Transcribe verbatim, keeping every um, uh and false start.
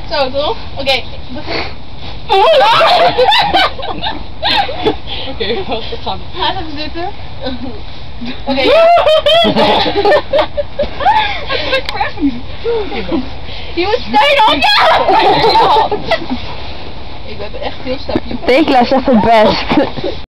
Zo, toch? Oké, okay, begin. Oké, dat gaat. Ga even zitten. Oké. Je moet steunen, ja! Ik ben echt heel stabiel. Tekla is echt het best.